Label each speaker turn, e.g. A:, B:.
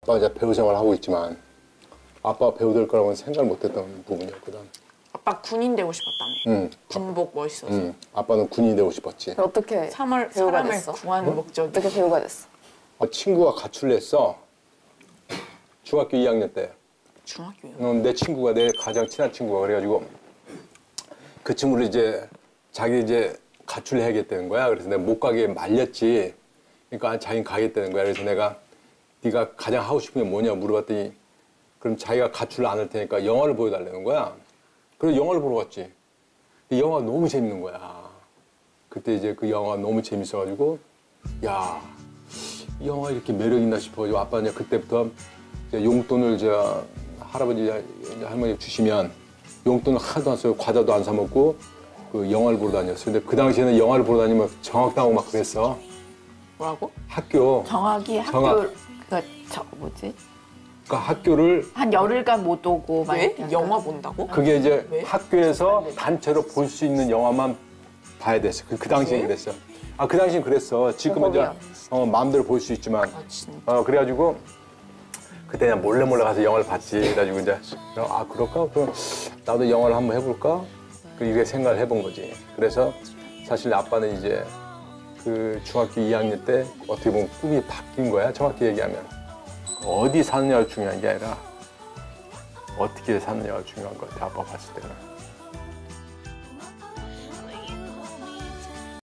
A: 나 이제 배우 생활을 하고 있지만 아빠가 배우 될 거라고는 생각을 못했던 부분이었거든.
B: 아빠 군인 되고 싶었다며.
A: 응.
B: 군복 멋있어서.
A: 응. 아빠는 군인이 되고 싶었지.
C: 어떻게
B: 사람을
C: 배우가 됐어?
B: 구하는 목적이.
C: 어떻게 배우가 됐어?
A: 친구가 가출을 했어. 중학교 2학년 때.
B: 중학교요?
A: 내 친구가 내 가장 친한 친구가 그래가지고 그 친구를 이제 자기 이제 가출을 해야겠다는 거야. 그래서 내가 못 가게 말렸지. 그러니까 자기는 가겠다는 거야. 그래서 내가 네가 가장 하고 싶은 게 뭐냐 물어봤더니 그럼 자기가 가출을 안 할 테니까 영화를 보여달라는 거야. 그래서 영화를 보러 갔지. 이 영화가 너무 재밌는 거야. 그때 이제 그 영화가 너무 재밌어가지고 야, 이 영화 이렇게 매력 있나 싶어가지고 아빠는 그때부터 이제 용돈을 저 할아버지 할머니 주시면 용돈을 하나도 안 써요. 과자도 안 사 먹고 그 영화를 보러 다녔어. 근데 그 당시에는 영화를 보러 다니면 정학당하고 막 그랬어.
B: 뭐라고?
A: 학교.
D: 정확히
A: 정확.
D: 학교 뭐지?
A: 그러니까 학교를
D: 한 열흘간 못 오고 막
B: 왜?
D: 약간
B: 영화 본다고?
A: 그게 이제
B: 왜?
A: 학교에서 단체로 볼 수 있는 영화만 봐야 됐어. 그 당시엔
B: 왜?
A: 그랬어. 아, 그 당시엔 그랬어. 지금은 이제 마음대로 볼 수 있지만.
B: 아 진짜?
A: 그래가지고 그때 그냥 몰래 가서 영화를 봤지. 그래가지고 이제 아, 그럴까? 그럼 나도 영화를 한번 해볼까? 이렇게 생각을 해본 거지. 그래서 사실 아빠는 이제 그 중학교 2학년 때 어떻게 보면 꿈이 바뀐 거야. 정확히 얘기하면. 어디 사느냐가 중요한 게 아니라 어떻게 사느냐가 중요한 것 같아. 아빠 봤을 때는.